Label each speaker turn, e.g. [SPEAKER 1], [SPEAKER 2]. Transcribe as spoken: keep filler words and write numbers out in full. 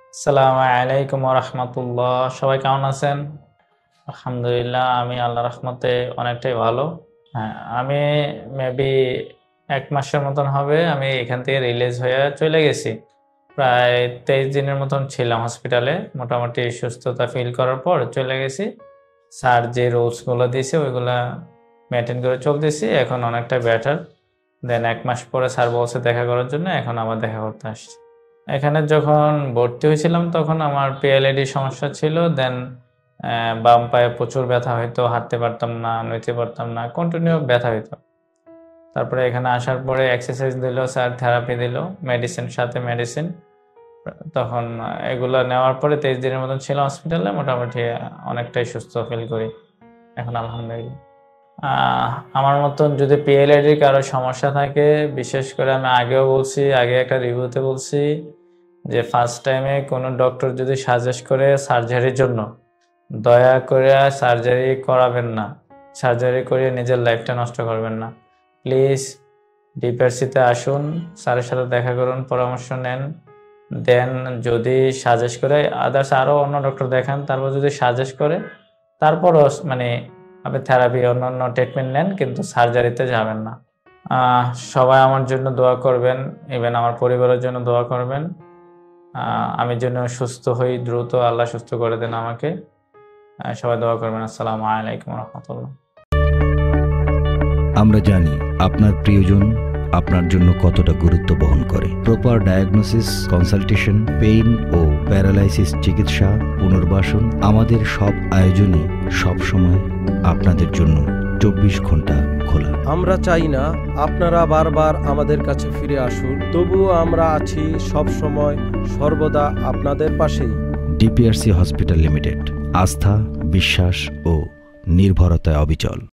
[SPEAKER 1] আসসালামু আলাইকুম ওয়া রাহমাতুল্লাহ। সবাই কেমন আছেন? আলহামদুলিল্লাহ, আমি আল্লাহর রহমতে অনেকটাই ভালো। হ্যাঁ, আমি মেবি এক মাসের মতন হবে আমি এখান থেকে রিলিজ হয়ে চলে গেছি। প্রায় তেইশ দিনের মতন ছিলাম হসপিটালে। মোটামুটি সুস্থতা ফিল করার পর চলে গেছি। স্যার যে রুলসগুলো দিয়েছে ওইগুলা মেনটেন করে চলতেছি, এখন অনেকটা বেটার। দেন এক মাস পরে স্যার বলছে দেখা করার জন্য, এখন আবার দেখা করতে আসছি। এখানে যখন ভর্তি হয়েছিলাম তখন আমার পিএলআইডি সমস্যা ছিল। দেন বাম পায়ে প্রচুর ব্যথা হইতো, হাঁটতে পারতাম না, নইতে পারতাম না, কন্টিনিউ ব্যথা হইতো। তারপরে এখানে আসার পরে এক্সারসাইজ দিল স্যার, থেরাপি দিল, মেডিসিন সাথে মেডিসিন। তখন এগুলো নেওয়ার পরে তেইশ দিনের মতন ছিল হসপিটালে, মোটামুটি অনেকটাই সুস্থ ফিল করি এখন আলহামদুলিল্লাহ। আমার মতন যদি পিএলআইডির কারো সমস্যা থাকে, বিশেষ করে আমি আগেও বলছি, আগে একটা রিভিউতে বলছি যে ফার্স্ট টাইমে কোনো ডক্টর যদি সাজেস্ট করে সার্জারির জন্য, দয়া করে সার্জারি করাবেন না। সার্জারি করে নিজের লাইফটা নষ্ট করবেন না। প্লিজ ডিপিআরসিতে আসুন, স্যারের সাথে দেখা করুন, পরামর্শ নেন। দেন যদি সাজেস্ট করে, আদার্স আরও অন্য ডক্টর দেখান, তারপর যদি সাজেস্ট করে তারপরও মানে আপনি থেরাপি অন্যান্য ট্রিটমেন্ট নেন, কিন্তু সার্জারিতে যাবেন না। সবাই আমার জন্য দোয়া করবেন, ইভেন আমার পরিবারের জন্য দোয়া করবেন। আমি যেন সুস্থ হই দ্রুত, আল্লাহ সুস্থ করে দেন আমাকে। সবাই দোয়া করবেন। আসসালামু আলাইকুম রহমতুল্লাহ।
[SPEAKER 2] আমরা জানি আপনার প্রিয়জন আপনার জন্য কতটা গুরুত্ব বহন করে। প্রপার ডায়াগনোসিস, কনসালটেশন, পেইন ও প্যারালাইসিস চিকিৎসা, পুনর্বাসন, আমাদের সব আয়োজনে সব সময় আপনাদের জন্য চব্বিশ ঘন্টা খোলা।
[SPEAKER 3] আমরা চাই না আপনারা বারবার আমাদের কাছে ফিরে আসুন, তবুও আমরা আছি সব সময় সর্বদা আপনাদের পাশেই।
[SPEAKER 2] ডিপিআরসি হসপিটাল লিমিটেড, আস্থা, বিশ্বাস ও নির্ভরতায় অবিচল।